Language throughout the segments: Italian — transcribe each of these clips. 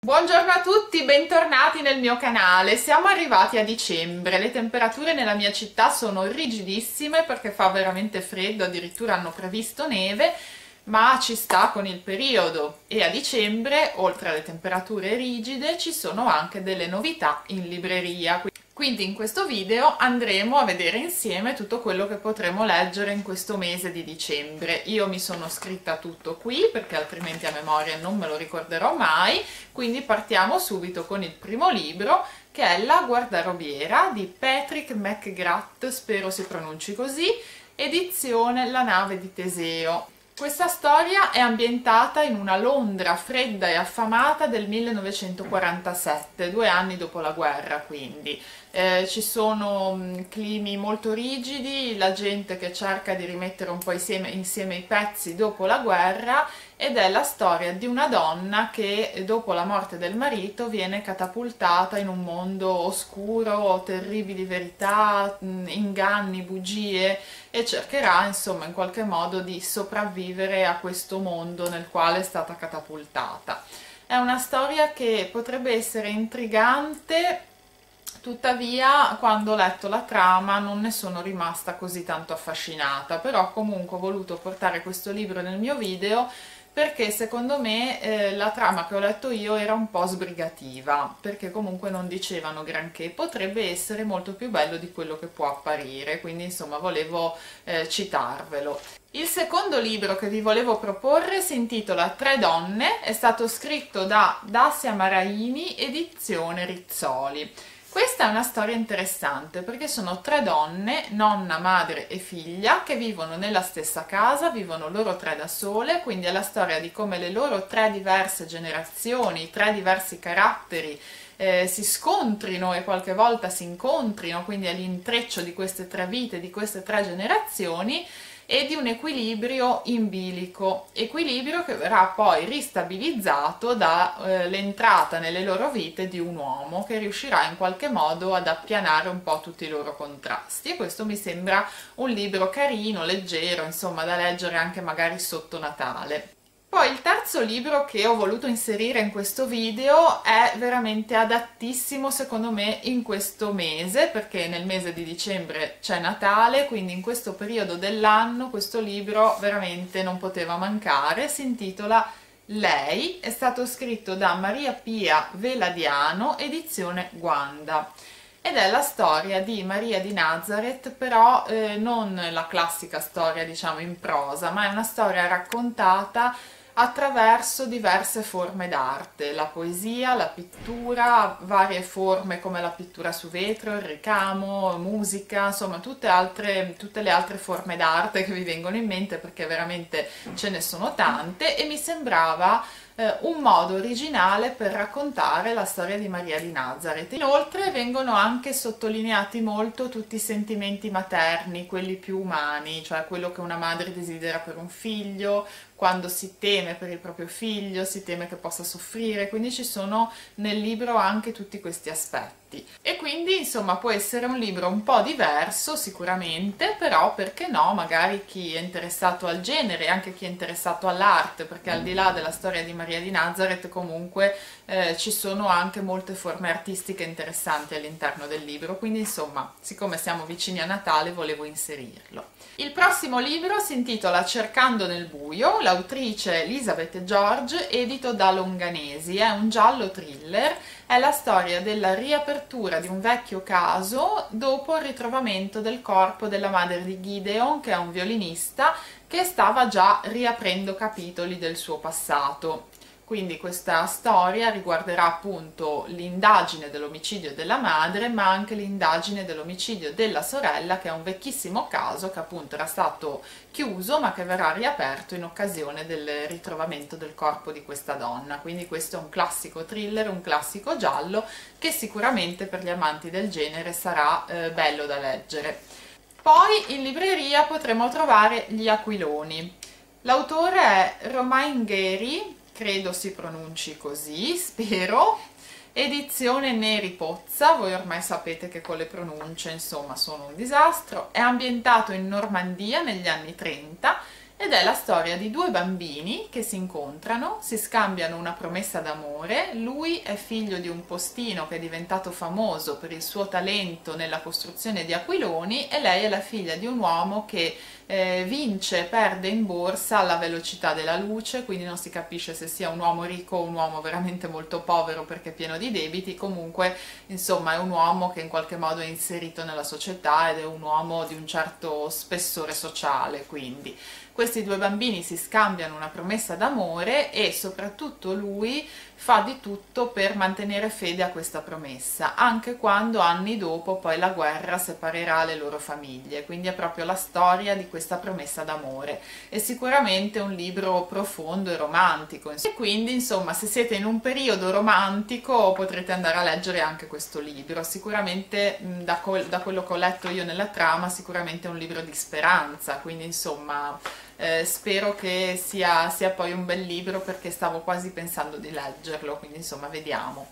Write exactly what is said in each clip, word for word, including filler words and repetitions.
Buongiorno a tutti, bentornati nel mio canale. Siamo arrivati a dicembre, le temperature nella mia città sono rigidissime perché fa veramente freddo, addirittura hanno previsto neve, ma ci sta con il periodo e a dicembre, oltre alle temperature rigide, ci sono anche delle novità in libreria. Quindi in questo video andremo a vedere insieme tutto quello che potremo leggere in questo mese di dicembre. Io mi sono scritta tutto qui perché altrimenti a memoria non me lo ricorderò mai, quindi partiamo subito con il primo libro, che è La guardarobiera di Patrick McGrath, spero si pronunci così, edizione La nave di Teseo. Questa storia è ambientata in una Londra fredda e affamata del millenovecentoquarantasette, due anni dopo la guerra quindi. Eh, ci sono mh, climi molto rigidi, la gente che cerca di rimettere un po' insieme, insieme i pezzi dopo la guerra, ed è la storia di una donna che dopo la morte del marito viene catapultata in un mondo oscuro, terribili verità, mh, inganni, bugie, e cercherà insomma in qualche modo di sopravvivere a questo mondo nel quale è stata catapultata. È una storia che potrebbe essere intrigante, tuttavia quando ho letto la trama non ne sono rimasta così tanto affascinata, però comunque ho voluto portare questo libro nel mio video perché secondo me eh, la trama che ho letto io era un po' sbrigativa, perché comunque non dicevano granché, potrebbe essere molto più bello di quello che può apparire, quindi insomma volevo eh, citarvelo. Il secondo libro che vi volevo proporre si intitola Tre donne, è stato scritto da Dacia Maraini, edizione Rizzoli. Questa è una storia interessante perché sono tre donne, nonna, madre e figlia, che vivono nella stessa casa, vivono loro tre da sole, quindi è la storia di come le loro tre diverse generazioni, tre diversi caratteri eh, si scontrino e qualche volta si incontrino, quindi è l'intreccio di queste tre vite, di queste tre generazioni, e di un equilibrio in bilico, equilibrio che verrà poi ristabilizzato dall'entrata eh, nelle loro vite di un uomo che riuscirà in qualche modo ad appianare un po' tutti i loro contrasti, e questo mi sembra un libro carino, leggero, insomma da leggere anche magari sotto Natale. Poi il terzo libro che ho voluto inserire in questo video è veramente adattissimo secondo me in questo mese, perché nel mese di dicembre c'è Natale, quindi in questo periodo dell'anno questo libro veramente non poteva mancare. Si intitola Lei, è stato scritto da Maria Pia Veladiano, edizione Guanda. Ed è la storia di Maria di Nazareth, però eh, non la classica storia diciamo in prosa, ma è una storia raccontata attraverso diverse forme d'arte, la poesia, la pittura, varie forme come la pittura su vetro, il ricamo, musica, insomma tutte, altre, tutte le altre forme d'arte che vi vengono in mente, perché veramente ce ne sono tante, e mi sembrava eh, un modo originale per raccontare la storia di Maria di Nazareth. Inoltre vengono anche sottolineati molto tutti i sentimenti materni, quelli più umani, cioè quello che una madre desidera per un figlio, quando si teme per il proprio figlio, si teme che possa soffrire, quindi ci sono nel libro anche tutti questi aspetti. E quindi insomma può essere un libro un po' diverso sicuramente, però perché no, magari chi è interessato al genere e anche chi è interessato all'arte, perché al di là della storia di Maria di Nazareth comunque eh, ci sono anche molte forme artistiche interessanti all'interno del libro, quindi insomma siccome siamo vicini a Natale volevo inserirlo. Il prossimo libro si intitola Cercando nel buio, l'autrice Elizabeth George, edito da Longanesi, è un giallo thriller, è la storia della riapertura di un vecchio caso dopo il ritrovamento del corpo della madre di Gideon, che è un violinista che stava già riaprendo capitoli del suo passato. Quindi questa storia riguarderà appunto l'indagine dell'omicidio della madre, ma anche l'indagine dell'omicidio della sorella, che è un vecchissimo caso che appunto era stato chiuso ma che verrà riaperto in occasione del ritrovamento del corpo di questa donna. Quindi questo è un classico thriller, un classico giallo che sicuramente per gli amanti del genere sarà eh, bello da leggere. Poi in libreria potremo trovare Gli Aquiloni. L'autore è Romain Gary, credo si pronunci così, spero, edizione Neri Pozza, voi ormai sapete che con le pronunce insomma sono un disastro. È ambientato in Normandia negli anni trenta ed è la storia di due bambini che si incontrano, si scambiano una promessa d'amore. Lui è figlio di un postino che è diventato famoso per il suo talento nella costruzione di aquiloni e lei è la figlia di un uomo che eh, vince e perde in borsa alla velocità della luce, quindi non si capisce se sia un uomo ricco o un uomo veramente molto povero perché è pieno di debiti. Comunque, insomma, è un uomo che in qualche modo è inserito nella società ed è un uomo di un certo spessore sociale, quindi questi due bambini si scambiano una promessa d'amore e soprattutto lui fa di tutto per mantenere fede a questa promessa, anche quando anni dopo poi la guerra separerà le loro famiglie. Quindi è proprio la storia di questa promessa d'amore. È sicuramente un libro profondo e romantico, e quindi insomma se siete in un periodo romantico potrete andare a leggere anche questo libro. Sicuramente da, da quello che ho letto io nella trama, sicuramente è un libro di speranza, quindi insomma Eh, spero che sia, sia poi un bel libro, perché stavo quasi pensando di leggerlo, quindi insomma vediamo.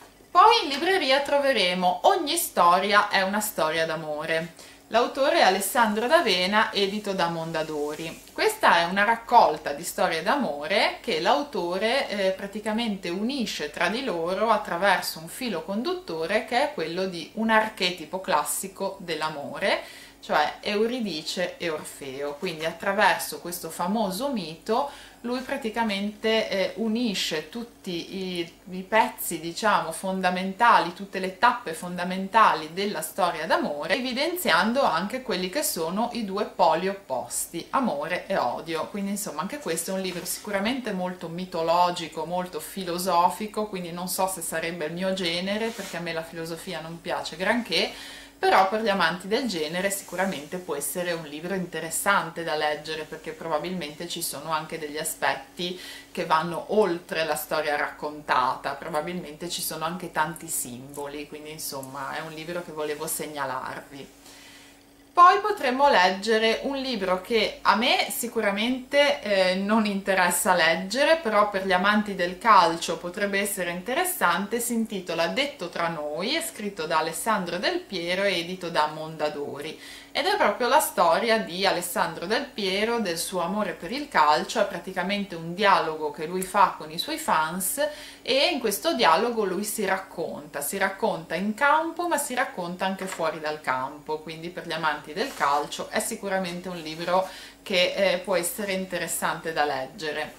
Poi in libreria troveremo Ogni storia è una storia d'amore. L'autore è Alessandro D'Avena, edito da Mondadori. Questa è una raccolta di storie d'amore che l'autore eh, praticamente unisce tra di loro attraverso un filo conduttore che è quello di un archetipo classico dell'amore, cioè Euridice e Orfeo. Quindi attraverso questo famoso mito lui praticamente eh, unisce tutti i, i pezzi, diciamo, fondamentali, tutte le tappe fondamentali della storia d'amore, evidenziando anche quelli che sono i due poli opposti, amore e odio. Quindi insomma anche questo è un libro sicuramente molto mitologico, molto filosofico, quindi non so se sarebbe il mio genere, perché a me la filosofia non piace granché, però per gli amanti del genere sicuramente può essere un libro interessante da leggere, perché probabilmente ci sono anche degli aspetti che vanno oltre la storia raccontata, probabilmente ci sono anche tanti simboli, quindi insomma è un libro che volevo segnalarvi. Poi potremmo leggere un libro che a me sicuramente eh, non interessa leggere, però per gli amanti del calcio potrebbe essere interessante. Si intitola Detto tra noi, è scritto da Alessandro Del Piero e edito da Mondadori. Ed è proprio la storia di Alessandro Del Piero, del suo amore per il calcio. È praticamente un dialogo che lui fa con i suoi fans, e in questo dialogo lui si racconta, si racconta in campo ma si racconta anche fuori dal campo, quindi per gli amanti del calcio è sicuramente un libro che eh, può essere interessante da leggere.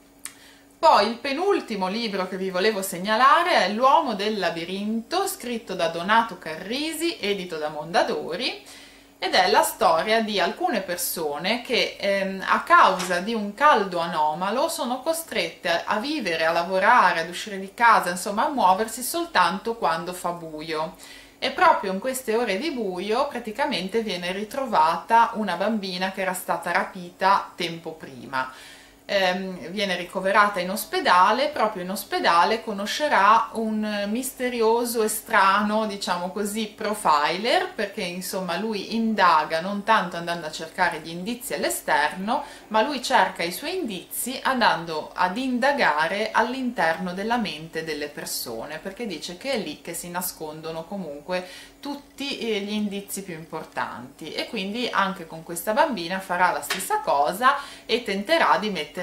Poi il penultimo libro che vi volevo segnalare è L'uomo del labirinto, scritto da Donato Carrisi, edito da Mondadori, ed è la storia di alcune persone che ehm, a causa di un caldo anomalo sono costrette a vivere, a lavorare, ad uscire di casa, insomma a muoversi soltanto quando fa buio. E proprio in queste ore di buio praticamente viene ritrovata una bambina che era stata rapita tempo prima. Ehm, viene ricoverata in ospedale. Proprio in ospedale conoscerà un misterioso e strano, diciamo così, profiler, perché insomma lui indaga non tanto andando a cercare gli indizi all'esterno, ma lui cerca i suoi indizi andando ad indagare all'interno della mente delle persone, perché dice che è lì che si nascondono comunque tutti gli indizi più importanti. E quindi anche con questa bambina farà la stessa cosa e tenterà di mettere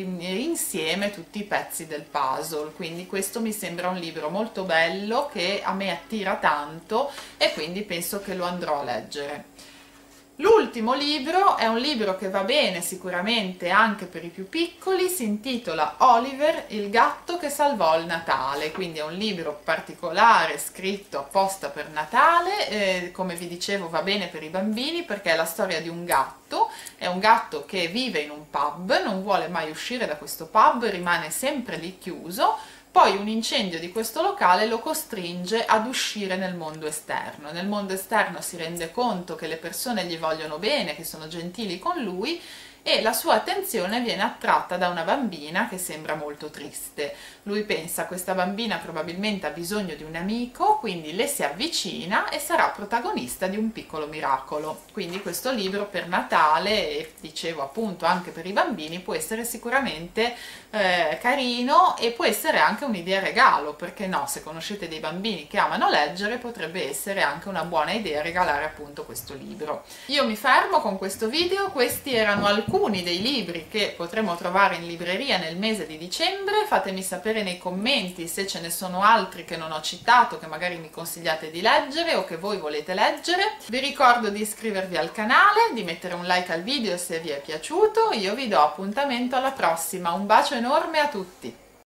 insieme tutti i pezzi del puzzle. Quindi questo mi sembra un libro molto bello che a me attira tanto, e quindi penso che lo andrò a leggere. L'ultimo libro è un libro che va bene sicuramente anche per i più piccoli, si intitola Oliver, il gatto che salvò il Natale. Quindi è un libro particolare, scritto apposta per Natale, eh, come vi dicevo va bene per i bambini perché è la storia di un gatto. È un gatto che vive in un pub, non vuole mai uscire da questo pub, rimane sempre lì chiuso. Poi un incendio di questo locale lo costringe ad uscire nel mondo esterno. Nel mondo esterno si rende conto che le persone gli vogliono bene, che sono gentili con lui, e la sua attenzione viene attratta da una bambina che sembra molto triste. Lui pensa: questa bambina probabilmente ha bisogno di un amico, quindi le si avvicina e sarà protagonista di un piccolo miracolo. Quindi questo libro per Natale, e dicevo appunto anche per i bambini, può essere sicuramente eh, carino, e può essere anche un'idea regalo, perché no, se conoscete dei bambini che amano leggere potrebbe essere anche una buona idea regalare appunto questo libro. Io mi fermo con questo video. Questi erano alcuni alcuni dei libri che potremo trovare in libreria nel mese di dicembre. Fatemi sapere nei commenti se ce ne sono altri che non ho citato, che magari mi consigliate di leggere o che voi volete leggere. Vi ricordo di iscrivervi al canale, di mettere un like al video se vi è piaciuto. Io vi do appuntamento alla prossima, un bacio enorme a tutti!